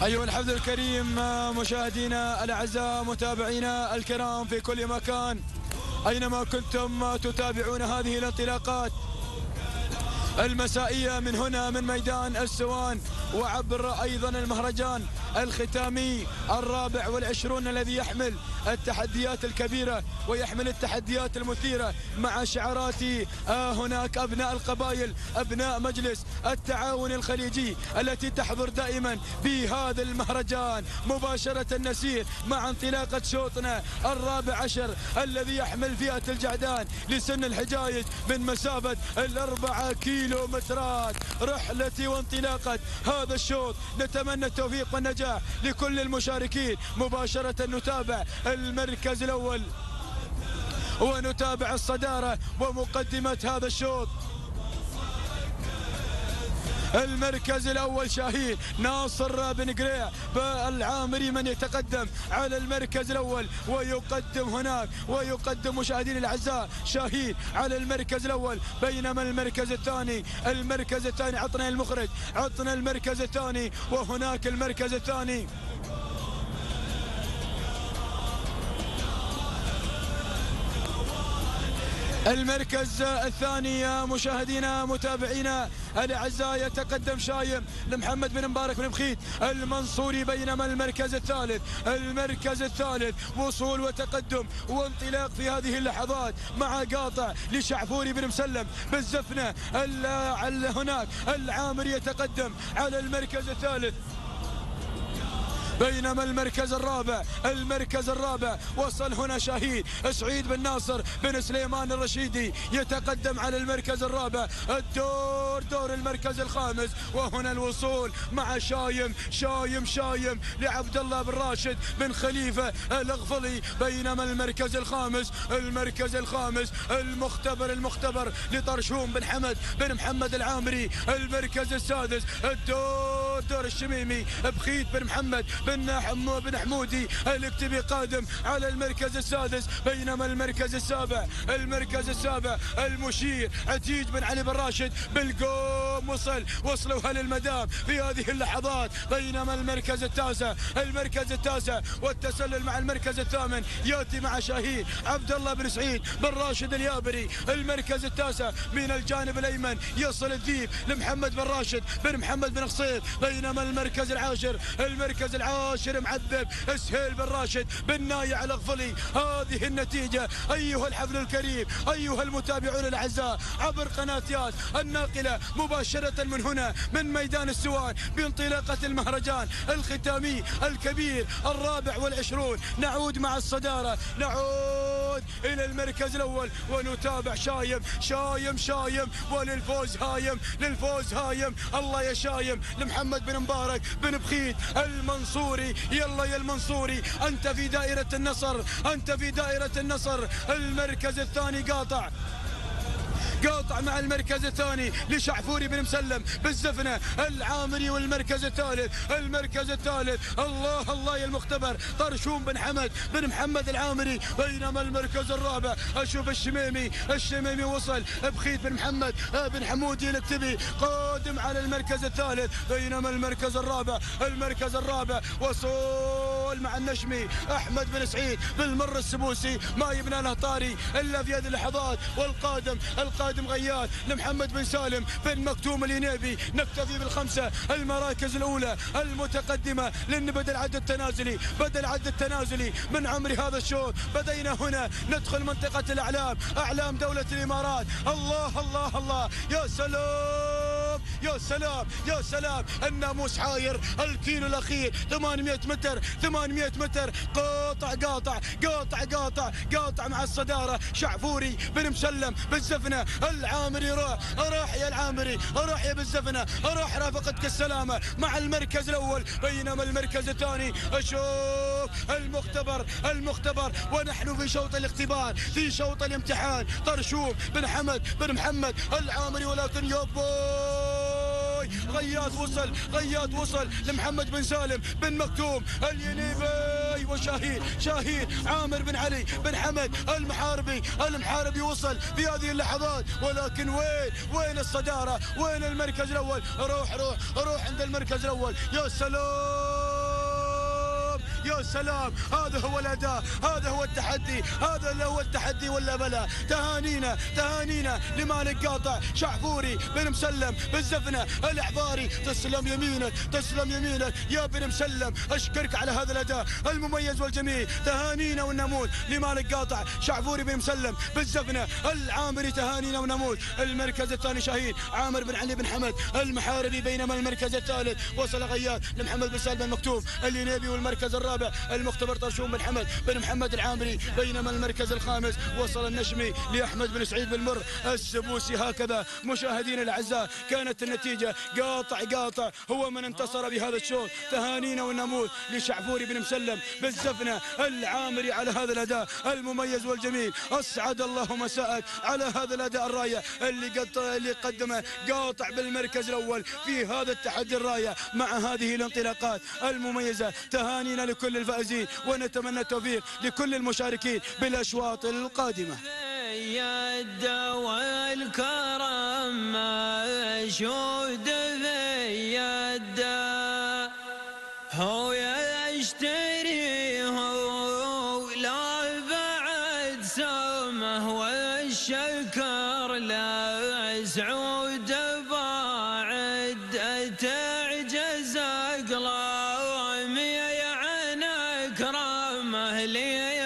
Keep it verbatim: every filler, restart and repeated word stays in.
أيها الحفل الكريم مشاهدينا الأعزاء متابعينا الكرام في كل مكان أينما كنتم تتابعون هذه الانطلاقات المسائية من هنا من ميدان السوان وعبر أيضا المهرجان الختامي الرابع والعشرون الذي يحمل التحديات الكبيرة ويحمل التحديات المثيرة مع شعارات آه هناك أبناء القبائل أبناء مجلس التعاون الخليجي التي تحضر دائما في هذا المهرجان مباشرة نسير مع انطلاقة شوطنا الرابع عشر الذي يحمل فئة الجعدان لسن الحجايج من مسافة الأربعة كيلو مترات. رحلة وانطلاقة هذا الشوط نتمنى التوفيق والنجاح لكل المشاركين. مباشرة نتابع المركز الأول ونتابع الصدارة ومقدمة هذا الشوط. المركز الأول شاهين ناصر بن قريع بالعامري من يتقدم على المركز الأول ويقدم هناك ويقدم مشاهدين الأعزاء شاهين على المركز الأول. بينما المركز الثاني المركز الثاني عطنا المخرج عطنا المركز الثاني وهناك المركز الثاني المركز الثاني مشاهدينا متابعينا الأعزاء يتقدم شايم لمحمد بن مبارك بن بخيت المنصوري. بينما المركز الثالث المركز الثالث وصول وتقدم وانطلاق في هذه اللحظات مع قاطع لشعفوري بن مسلم بالزفنة. هناك العامري يتقدم على المركز الثالث. بينما المركز الرابع المركز الرابع وصل هنا شاهين سعيد بن ناصر بن سليمان الرشيدي يتقدم على المركز الرابع. الدور دور المركز الخامس وهنا الوصول مع شايم شايم شايم لعبد الله بن راشد بن خليفة الأغفلي. بينما المركز الخامس المركز الخامس المختبر المختبر لطرشوم بن حمد بن محمد العامري. المركز السادس الدور دور الشميمي بخيت بن محمد بن حمو بن حمودي الاكتبي قادم على المركز السادس. بينما المركز السابع المركز السابع المشير عتيج بن علي بن راشد بالقوم وصل وصلوا هل المدام في هذه اللحظات. بينما المركز التاسع المركز التاسع والتسلل مع المركز الثامن ياتي مع شاهين عبد الله بن سعيد بن راشد اليابري. المركز التاسع من الجانب الايمن يصل الذيب لمحمد بن راشد بن محمد بن قصير. بينما المركز العاشر المركز العاشر عاشر معذب سهيل بن راشد بن نايع الأغفلي. هذه النتيجة أيها الحفل الكريم أيها المتابعون الأعزاء عبر قناة ياس الناقلة مباشرة من هنا من ميدان السوان بانطلاقة المهرجان الختامي الكبير الرابع والعشرون. نعود مع الصدارة نعود إلى المركز الأول ونتابع شايم شايم شايم وللفوز هايم للفوز هايم. الله يا شايم لمحمد بن مبارك بن بخيت المنصوري. يلا يا المنصوري أنت في دائرة النصر أنت في دائرة النصر. المركز الثاني قاطع قاطع مع المركز الثاني لشعفوري بن مسلم بالزفنة العامري. والمركز الثالث المركز الثالث الله الله يا المختبر طرشوم بن حمد بن محمد العامري. بينما المركز الرابع أشوف الشميمي الشميمي وصل بخيت بن محمد بن حمودي الاكتبي قادم على المركز الثالث. بينما المركز الرابع المركز الرابع وصول مع النشمي أحمد بن سعيد بالمر السبوسي ما يبنى له طاري إلا في هذه اللحظات. والقادم القادم غياد لمحمد بن سالم بن مكتوم الينيبي. نكتفي بالخمسة المراكز الأولى المتقدمة لأن بدأ العد التنازلي بدأ العد التنازلي من عمر هذا الشوط. بدينا هنا ندخل منطقة الأعلام أعلام دولة الإمارات. الله الله الله يا سلام يا سلام يا سلام. الناموس حاير الكيلو الأخير ثمانمئة متر ثمانمئة متر قاطع قاطع قاطع قاطع قاطع مع الصدارة شعفوري بن مسلم بالزفنة. العامري راح راح يا العامري راح يا بالزفنة راح رافقتك السلامة مع المركز الأول. بينما المركز الثاني أشوف المختبر المختبر ونحن في شوط الاختبار في شوط الامتحان. طرشوم بن حمد بن محمد العامري ولكن يابا غياث وصل غياث وصل لمحمد بن سالم بن مكتوم الينيبي وشاهين شاهين عامر بن علي بن حمد المحاربي المحاربي وصل في هذه اللحظات. ولكن وين وين الصدارة وين المركز الأول؟ روح روح روح عند المركز الأول. يا سلام يا سلام، هذا هو الأداء، هذا هو التحدي، هذا اللي هو التحدي ولا بلا. تهانينا تهانينا لمالك قاطع شعفوري بن مسلم بالزفنة الإحضاري. تسلم يمينك تسلم يمينك يا بن مسلم، أشكرك على هذا الأداء المميز والجميل. تهانينا والنموذج لمالك قاطع شعفوري بن مسلم بالزفنة العامري. تهانينا ونموذج. المركز الثاني شاهين عامر بن علي بن حمد المحاربي، بينما المركز الثالث وصل غياد لمحمد بن سالم المكتوم الينيبي. والمركز الرابع المختبر طرشوم بن حمد بن محمد العامري، بينما المركز الخامس وصل النشمي لأحمد بن سعيد بن مر السبوسي. هكذا مشاهدينا الأعزاء كانت النتيجة، قاطع قاطع هو من انتصر بهذا الشوط. تهانينا والنموذج لشعفوري بن مسلم بالزفنة العامري على هذا الأداء المميز والجميل. أسعد الله مساءك على هذا الأداء الراية اللي قد اللي قدمه قاطع بالمركز الأول في هذا التحدي الراية مع هذه الانطلاقات المميزة. تهانينا لكل الفائزين ونتمنى التوفيق لكل المشاركين بالأشواط القادمة. يد والكرم مشهود في يد، هو يشتريه لا بعد سمه، والشكر لا سعود باعد تعجز أقلامي عن أكرمه لي